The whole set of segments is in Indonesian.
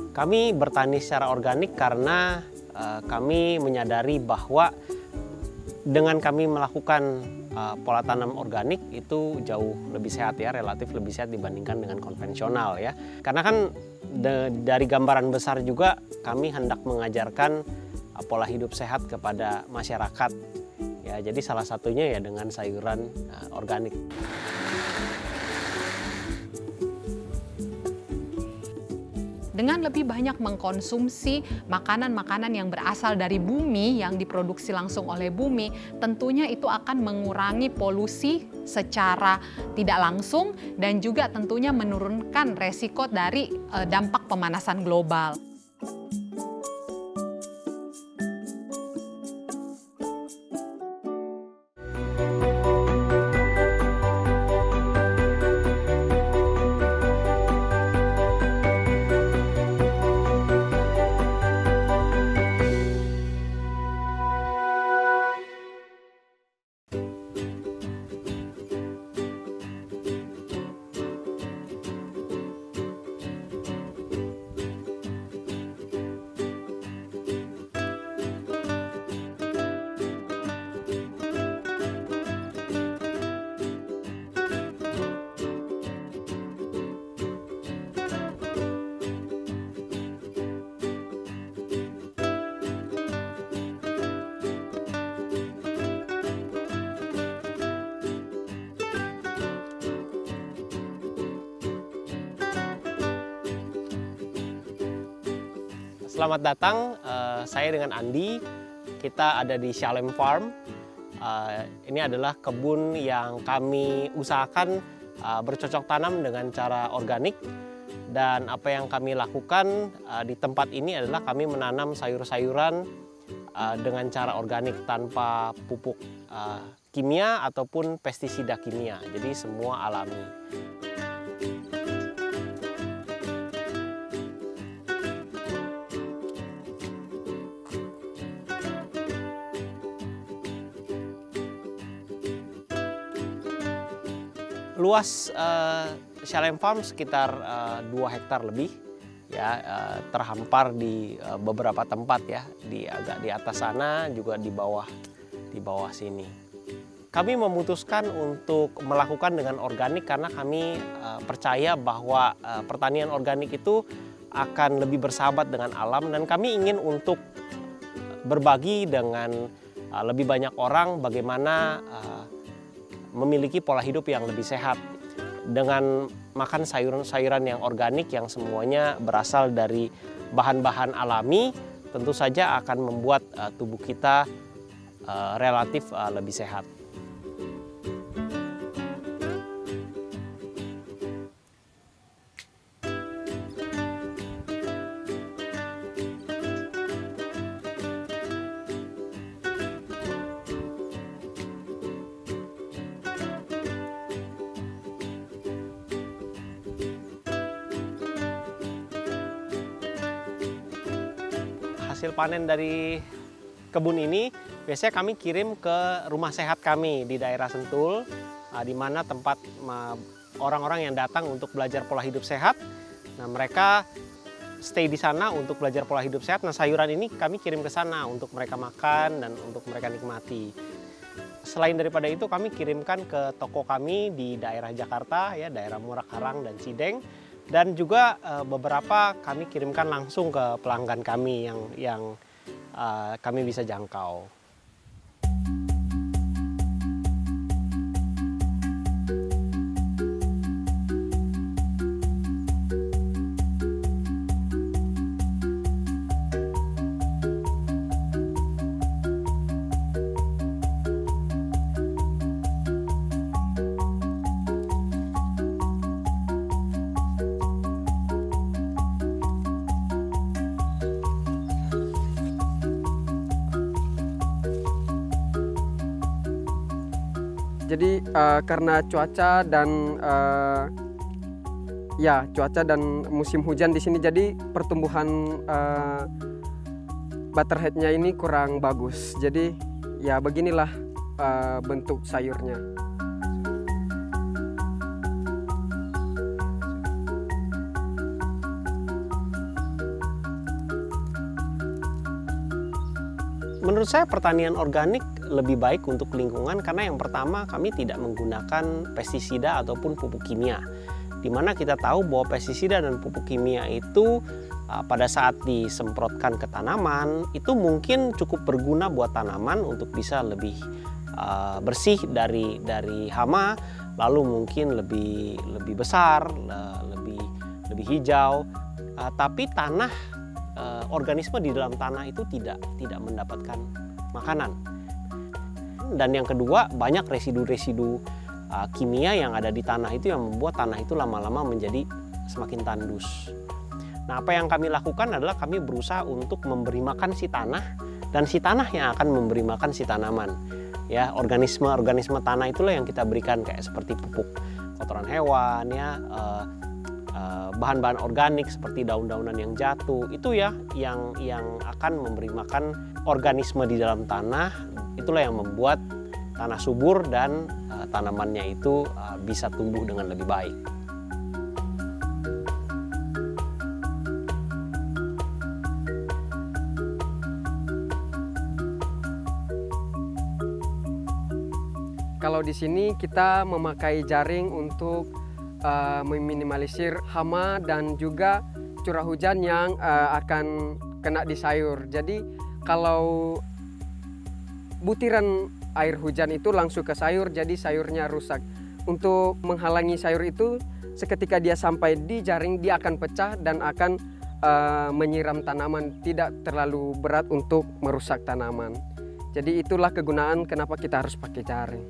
Kami bertani secara organik karena kami menyadari bahwa dengan kami melakukan pola tanam organik itu jauh lebih sehat ya, relatif lebih sehat dibandingkan dengan konvensional ya. Karena kan dari gambaran besar juga kami hendak mengajarkan pola hidup sehat kepada masyarakat. Ya, jadi salah satunya ya dengan sayuran organik. Dengan lebih banyak mengkonsumsi makanan-makanan yang berasal dari bumi, yang diproduksi langsung oleh bumi, tentunya itu akan mengurangi polusi secara tidak langsung dan juga tentunya menurunkan resiko dari dampak pemanasan global. Selamat datang, saya dengan Andi, kita ada di Shalem Farm. Ini adalah kebun yang kami usahakan bercocok tanam dengan cara organik. Dan apa yang kami lakukan di tempat ini adalah kami menanam sayur-sayuran dengan cara organik tanpa pupuk kimia ataupun pestisida kimia, jadi semua alami. Luas Shalem Farm sekitar 2 hektar lebih, ya, terhampar di beberapa tempat ya, agak di atas sana juga di bawah sini. Kami memutuskan untuk melakukan dengan organik karena kami percaya bahwa pertanian organik itu akan lebih bersahabat dengan alam, dan kami ingin untuk berbagi dengan lebih banyak orang bagaimana memiliki pola hidup yang lebih sehat dengan makan sayuran-sayuran yang organik yang semuanya berasal dari bahan-bahan alami. Tentu saja akan membuat tubuh kita relatif lebih sehat. Hasil panen dari kebun ini biasanya kami kirim ke rumah sehat kami di daerah Sentul, di mana tempat orang-orang yang datang untuk belajar pola hidup sehat. Nah, mereka stay di sana untuk belajar pola hidup sehat. Nah, sayuran ini kami kirim ke sana untuk mereka makan dan untuk mereka nikmati. Selain daripada itu, kami kirimkan ke toko kami di daerah Jakarta, ya, daerah Murakarang dan Cideng. Dan juga beberapa kami kirimkan langsung ke pelanggan kami yang kami bisa jangkau. Jadi karena cuaca dan musim hujan di sini, jadi pertumbuhan butterheadnya ini kurang bagus. Jadi ya beginilah bentuk sayurnya. Menurut saya pertanian organik lebih baik untuk lingkungan karena yang pertama kami tidak menggunakan pestisida ataupun pupuk kimia. Di mana kita tahu bahwa pestisida dan pupuk kimia itu pada saat disemprotkan ke tanaman itu mungkin cukup berguna buat tanaman untuk bisa lebih bersih dari hama, lalu mungkin lebih besar, lebih hijau. Tapi tanah organisme di dalam tanah itu tidak mendapatkan makanan. Dan yang kedua, banyak residu-residu kimia yang ada di tanah itu yang membuat tanah itu lama-lama menjadi semakin tandus. Nah, apa yang kami lakukan adalah kami berusaha untuk memberi makan si tanah dan si tanah yang akan memberi makan si tanaman. Ya, organisme tanah itulah yang kita berikan kayak seperti pupuk kotoran hewan, ya, bahan-bahan organik seperti daun-daunan yang jatuh. Itu ya yang akan memberi makan organisme di dalam tanah. Itulah yang membuat tanah subur dan tanamannya itu bisa tumbuh dengan lebih baik. Kalau di sini kita memakai jaring untuk meminimalisir hama dan juga curah hujan yang akan kena di sayur. Jadi kalau butiran air hujan itu langsung ke sayur, jadi sayurnya rusak. Untuk menghalangi sayur itu, seketika dia sampai di jaring, dia akan pecah dan akan menyiram tanaman, tidak terlalu berat untuk merusak tanaman. Jadi itulah kegunaan kenapa kita harus pakai jaring.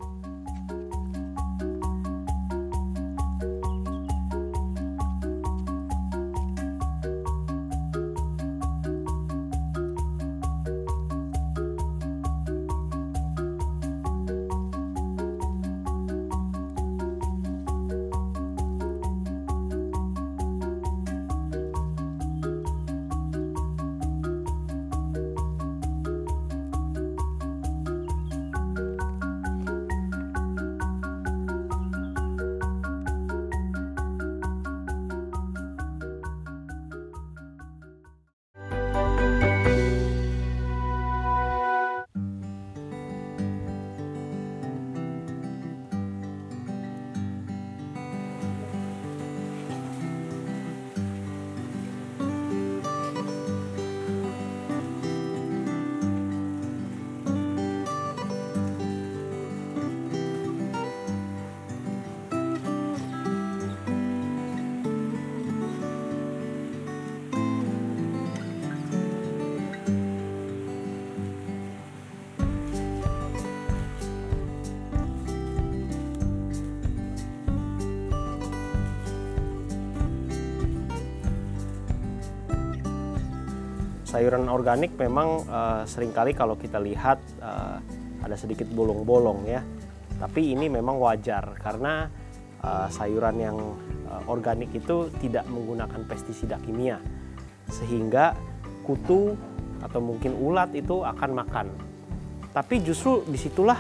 Sayuran organik memang seringkali kalau kita lihat ada sedikit bolong-bolong ya. Tapi ini memang wajar karena sayuran yang organik itu tidak menggunakan pestisida kimia. Sehingga kutu atau mungkin ulat itu akan makan. Tapi justru disitulah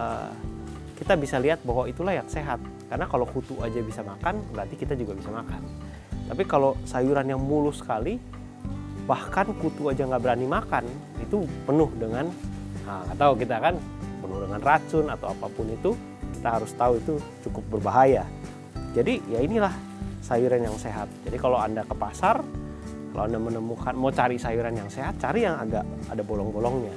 kita bisa lihat bahwa itulah yang sehat. Karena kalau kutu aja bisa makan, berarti kita juga bisa makan. Tapi kalau sayuran yang mulus sekali, bahkan kutu aja nggak berani makan, itu penuh dengan, nggak tahu kita kan, penuh dengan racun atau apapun itu, kita harus tahu itu cukup berbahaya. Jadi ya inilah sayuran yang sehat. Jadi kalau Anda ke pasar, kalau Anda menemukan, mau cari sayuran yang sehat, cari yang agak ada bolong-bolongnya.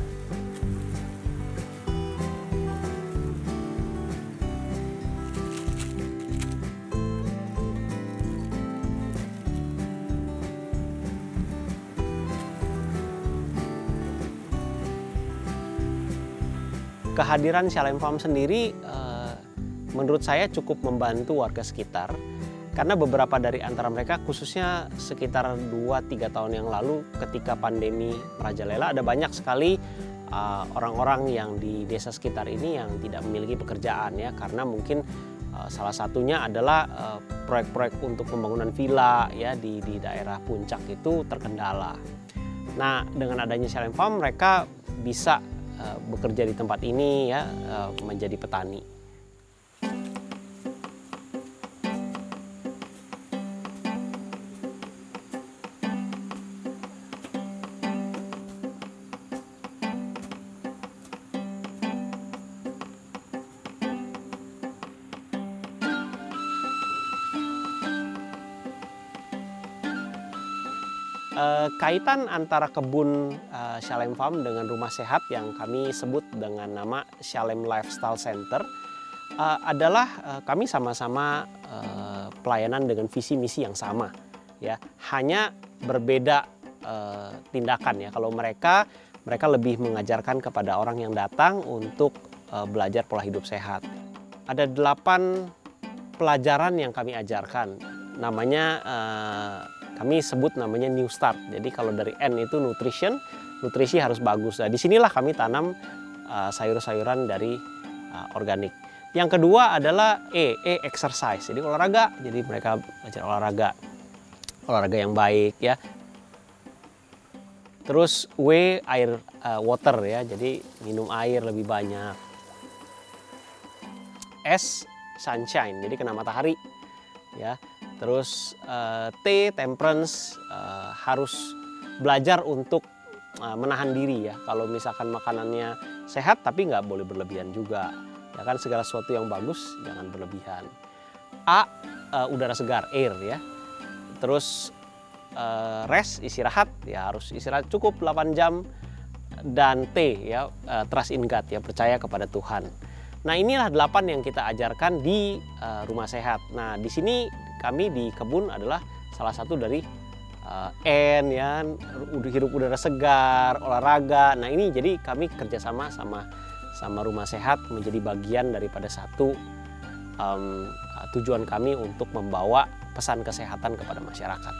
Kehadiran Shalem Farm sendiri menurut saya cukup membantu warga sekitar karena beberapa dari antara mereka, khususnya sekitar 2-3 tahun yang lalu ketika pandemi merajalela, ada banyak sekali orang-orang yang di desa sekitar ini yang tidak memiliki pekerjaan ya, karena mungkin salah satunya adalah proyek-proyek untuk pembangunan villa ya di daerah puncak itu terkendala. Nah, dengan adanya Shalem Farm mereka bisa bekerja di tempat ini ya, menjadi petani. Kaitan antara kebun Shalem Farm dengan rumah sehat yang kami sebut dengan nama Shalem Lifestyle Center adalah kami sama-sama pelayanan dengan visi misi yang sama, ya. Hanya berbeda tindakan, ya. Kalau mereka lebih mengajarkan kepada orang yang datang untuk belajar pola hidup sehat. Ada 8 pelajaran yang kami ajarkan. Namanya kami sebut namanya New Start. Jadi kalau dari N itu nutrisi harus bagus. Nah, disinilah kami tanam sayur-sayuran dari organik. Yang kedua adalah exercise. Jadi olahraga. Jadi mereka belajar olahraga yang baik, ya. Terus water, ya. Jadi minum air lebih banyak. S, sunshine. Jadi kena matahari, ya. Terus temperance, harus belajar untuk menahan diri, ya. Kalau misalkan makanannya sehat tapi nggak boleh berlebihan juga, ya kan. Segala sesuatu yang bagus jangan berlebihan. A, udara segar, air, ya. Terus rest, istirahat, ya harus istirahat cukup 8 jam. Dan T, ya, trust in God, ya, percaya kepada Tuhan. Nah, inilah 8 yang kita ajarkan di rumah sehat. Nah, di sini kami di kebun adalah salah satu dari N, ya, hirup udara segar, olahraga. Nah, ini jadi kami kerjasama sama rumah sehat menjadi bagian daripada satu tujuan kami untuk membawa pesan kesehatan kepada masyarakat.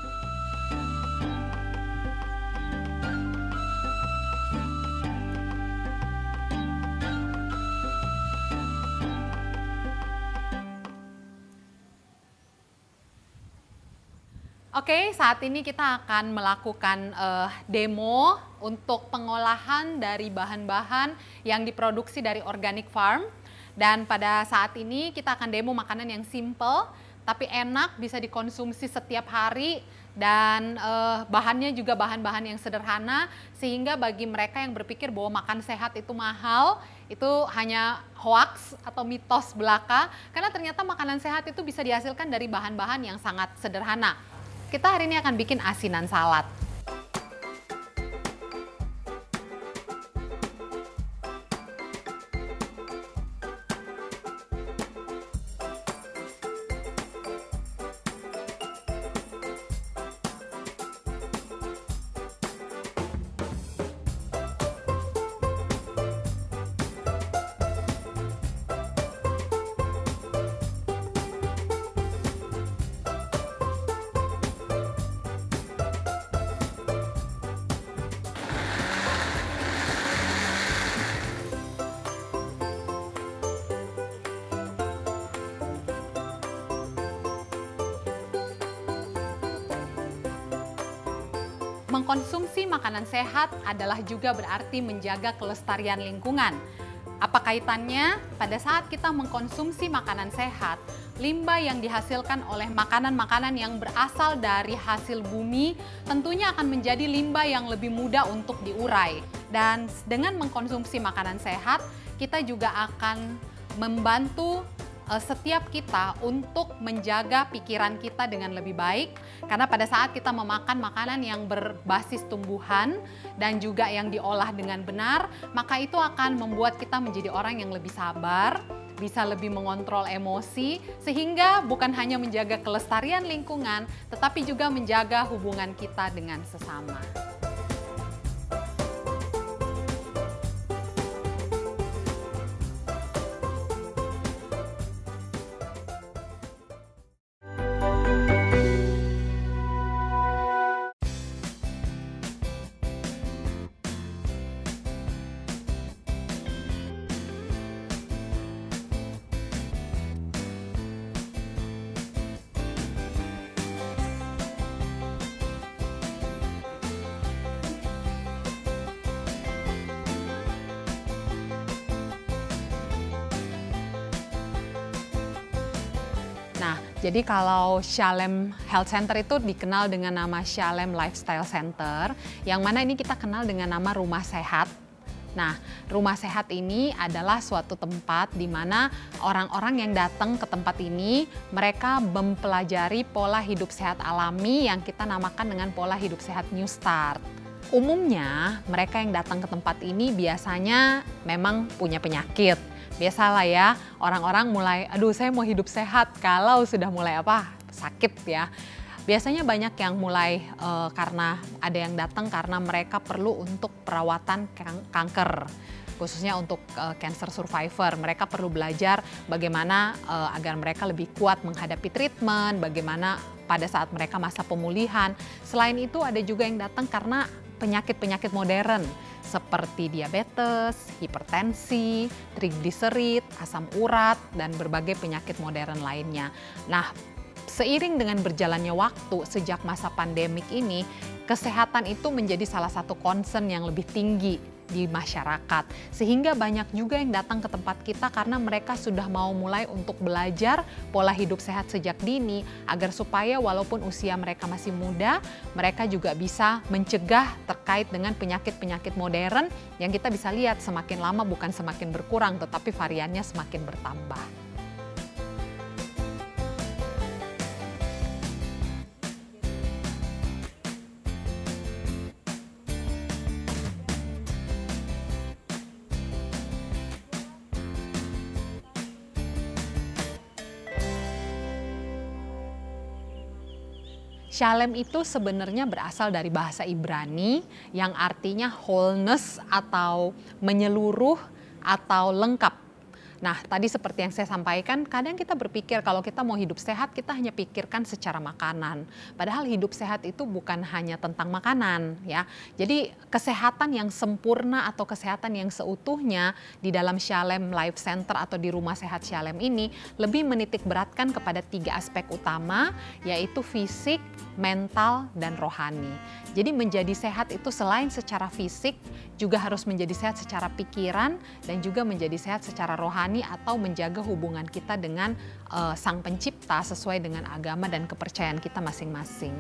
Oke, saat ini kita akan melakukan demo untuk pengolahan dari bahan-bahan yang diproduksi dari organic farm. Dan pada saat ini kita akan demo makanan yang simple, tapi enak, bisa dikonsumsi setiap hari. Dan bahannya juga bahan-bahan yang sederhana, sehingga bagi mereka yang berpikir bahwa makan sehat itu mahal, itu hanya hoaks atau mitos belaka. Karena ternyata makanan sehat itu bisa dihasilkan dari bahan-bahan yang sangat sederhana. Kita hari ini akan bikin asinan salad. Mengkonsumsi makanan sehat adalah juga berarti menjaga kelestarian lingkungan. Apa kaitannya? Pada saat kita mengkonsumsi makanan sehat, limbah yang dihasilkan oleh makanan-makanan yang berasal dari hasil bumi tentunya akan menjadi limbah yang lebih mudah untuk diurai. Dan dengan mengkonsumsi makanan sehat, kita juga akan membantu setiap kita untuk menjaga pikiran kita dengan lebih baik, karena pada saat kita memakan makanan yang berbasis tumbuhan dan juga yang diolah dengan benar, maka itu akan membuat kita menjadi orang yang lebih sabar, bisa lebih mengontrol emosi, sehingga bukan hanya menjaga kelestarian lingkungan, tetapi juga menjaga hubungan kita dengan sesama. Nah, jadi kalau Shalem Health Center itu dikenal dengan nama Shalem Lifestyle Center, yang mana ini kita kenal dengan nama rumah sehat. Nah, rumah sehat ini adalah suatu tempat di mana orang-orang yang datang ke tempat ini, mereka mempelajari pola hidup sehat alami yang kita namakan dengan pola hidup sehat New Start. Umumnya, mereka yang datang ke tempat ini biasanya memang punya penyakit. Biasalah ya, orang-orang mulai, aduh saya mau hidup sehat kalau sudah mulai sakit ya. Biasanya banyak yang mulai karena ada yang datang karena mereka perlu untuk perawatan kanker, khususnya untuk cancer survivor. Mereka perlu belajar bagaimana agar mereka lebih kuat menghadapi treatment, bagaimana pada saat mereka masa pemulihan. Selain itu ada juga yang datang karena penyakit-penyakit modern seperti diabetes, hipertensi, trigliserid, asam urat, dan berbagai penyakit modern lainnya. Nah, seiring dengan berjalannya waktu sejak masa pandemik ini, kesehatan itu menjadi salah satu concern yang lebih tinggi di masyarakat. Sehingga banyak juga yang datang ke tempat kita karena mereka sudah mau mulai untuk belajar pola hidup sehat sejak dini agar supaya walaupun usia mereka masih muda, mereka juga bisa mencegah terkait dengan penyakit-penyakit modern yang kita bisa lihat semakin lama bukan semakin berkurang tetapi variannya semakin bertambah. Shalem itu sebenarnya berasal dari bahasa Ibrani yang artinya wholeness atau menyeluruh atau lengkap. Nah, tadi seperti yang saya sampaikan, kadang kita berpikir kalau kita mau hidup sehat, kita hanya pikirkan secara makanan. Padahal hidup sehat itu bukan hanya tentang makanan, ya. Jadi kesehatan yang sempurna atau kesehatan yang seutuhnya di dalam Shalem Life Center atau di Rumah Sehat Shalem ini lebih menitik beratkan kepada 3 aspek utama, yaitu fisik, mental, dan rohani. Jadi menjadi sehat itu selain secara fisik, juga harus menjadi sehat secara pikiran dan juga menjadi sehat secara rohani atau menjaga hubungan kita dengan Sang Pencipta sesuai dengan agama dan kepercayaan kita masing-masing.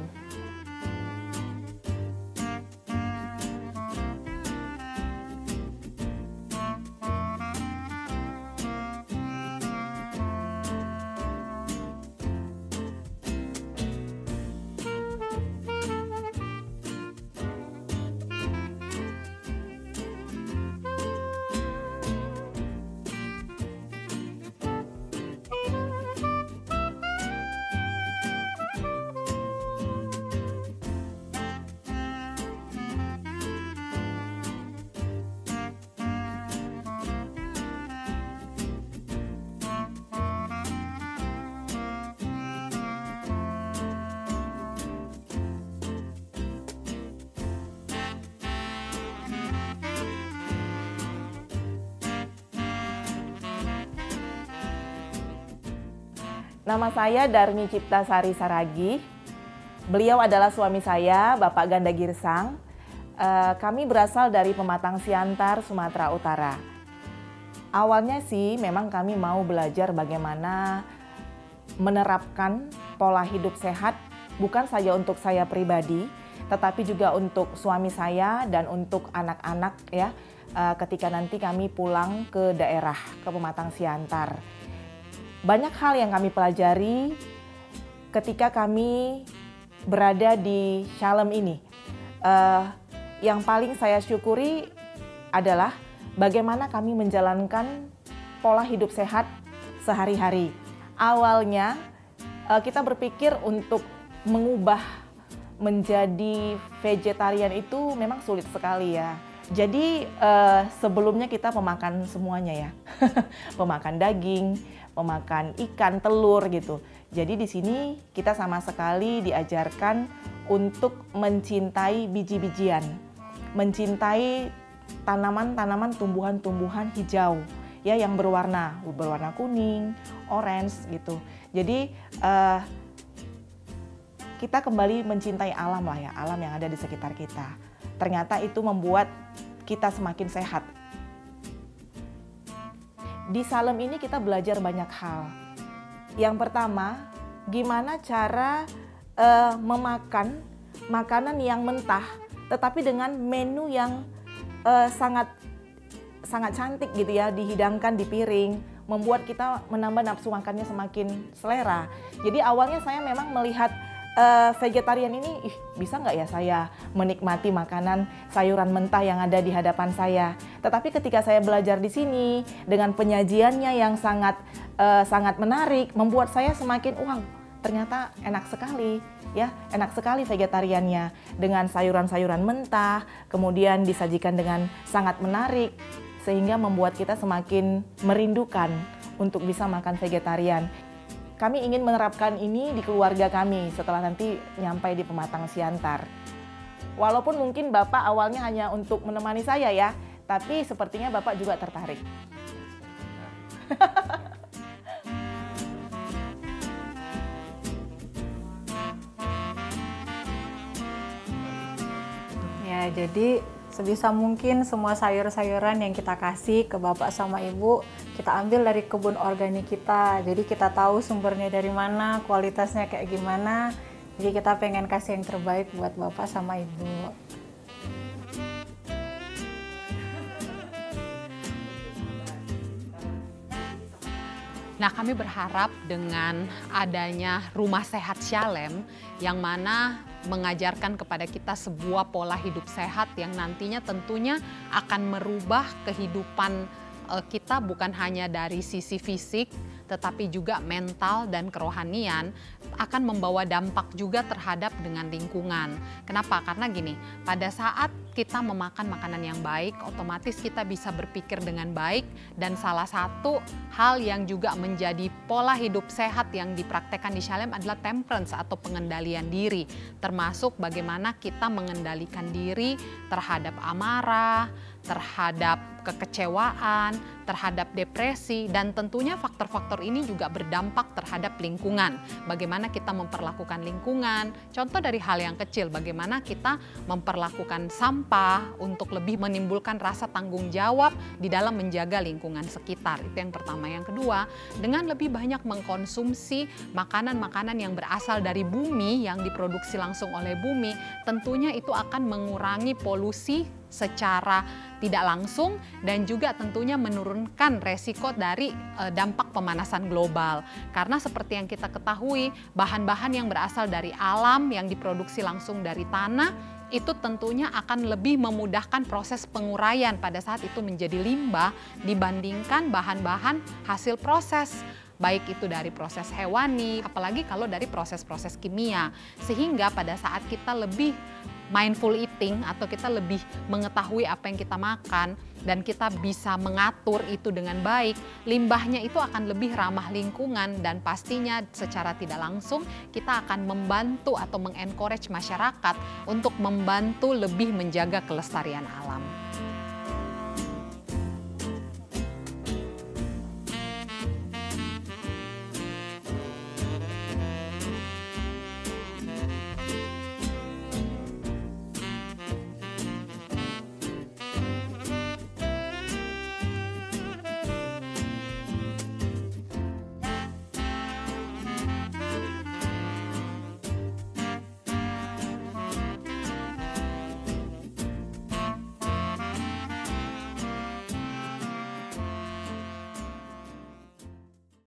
Nama saya Darmi Ciptasari Saragi. Beliau adalah suami saya, Bapak Ganda Girsang. Kami berasal dari Pematang Siantar, Sumatera Utara. Awalnya sih memang kami mau belajar bagaimana menerapkan pola hidup sehat, bukan saja untuk saya pribadi, tetapi juga untuk suami saya dan untuk anak-anak ya, ketika nanti kami pulang ke daerah, ke Pematang Siantar. Banyak hal yang kami pelajari ketika kami berada di Shalem ini. Yang paling saya syukuri adalah bagaimana kami menjalankan pola hidup sehat sehari-hari. Awalnya kita berpikir untuk mengubah menjadi vegetarian itu memang sulit sekali ya. Jadi sebelumnya kita pemakan semuanya ya, pemakan daging, pemakan ikan, telur gitu. Jadi di sini kita sama sekali diajarkan untuk mencintai biji-bijian, mencintai tanaman-tanaman, tumbuhan-tumbuhan hijau ya yang berwarna kuning, orange gitu. Jadi kita kembali mencintai alam lah ya, alam yang ada di sekitar kita. Ternyata itu membuat kita semakin sehat. Di Shalem ini kita belajar banyak hal. Yang pertama, gimana cara memakan makanan yang mentah, tetapi dengan menu yang sangat sangat cantik gitu ya, dihidangkan di piring, membuat kita menambah nafsu makannya semakin selera. Jadi awalnya saya memang melihat vegetarian ini, bisa nggak ya saya menikmati makanan sayuran mentah yang ada di hadapan saya. Tetapi ketika saya belajar di sini dengan penyajiannya yang sangat menarik, membuat saya semakin wow, ternyata enak sekali ya, enak sekali vegetariannya dengan sayuran-sayuran mentah, kemudian disajikan dengan sangat menarik sehingga membuat kita semakin merindukan untuk bisa makan vegetarian. Kami ingin menerapkan ini di keluarga kami setelah nanti nyampai di Pematang Siantar. Walaupun mungkin Bapak awalnya hanya untuk menemani saya ya, tapi sepertinya Bapak juga tertarik. Ya, jadi sebisa mungkin semua sayur-sayuran yang kita kasih ke Bapak sama Ibu, kita ambil dari kebun organik kita. Jadi kita tahu sumbernya dari mana, kualitasnya kayak gimana. Jadi kita pengen kasih yang terbaik buat Bapak sama Ibu. Nah, kami berharap dengan adanya Rumah Sehat Shalem yang mana mengajarkan kepada kita sebuah pola hidup sehat yang nantinya tentunya akan merubah kehidupan kita bukan hanya dari sisi fisik tetapi juga mental dan kerohanian, akan membawa dampak juga terhadap dengan lingkungan. Kenapa? Karena gini, pada saat kita memakan makanan yang baik, otomatis kita bisa berpikir dengan baik, dan salah satu hal yang juga menjadi pola hidup sehat yang dipraktekkan di Shalem adalah temperance atau pengendalian diri, termasuk bagaimana kita mengendalikan diri terhadap amarah, terhadap kekecewaan, terhadap depresi, dan tentunya faktor-faktor ini juga berdampak terhadap lingkungan. Bagaimana kita memperlakukan lingkungan, contoh dari hal yang kecil, bagaimana kita memperlakukan sampah untuk lebih menimbulkan rasa tanggung jawab di dalam menjaga lingkungan sekitar. Itu yang pertama. Yang kedua, dengan lebih banyak mengkonsumsi makanan-makanan yang berasal dari bumi, yang diproduksi langsung oleh bumi, tentunya itu akan mengurangi polusi secara tidak langsung dan juga tentunya menurunkan resiko dari dampak pemanasan global. Karena seperti yang kita ketahui, bahan-bahan yang berasal dari alam yang diproduksi langsung dari tanah itu tentunya akan lebih memudahkan proses penguraian pada saat itu menjadi limbah dibandingkan bahan-bahan hasil proses. Baik itu dari proses hewani, apalagi kalau dari proses-proses kimia. Sehingga pada saat kita lebih mindful eating atau kita lebih mengetahui apa yang kita makan dan kita bisa mengatur itu dengan baik, limbahnya itu akan lebih ramah lingkungan dan pastinya secara tidak langsung kita akan membantu atau mengencourage masyarakat untuk membantu lebih menjaga kelestarian alam.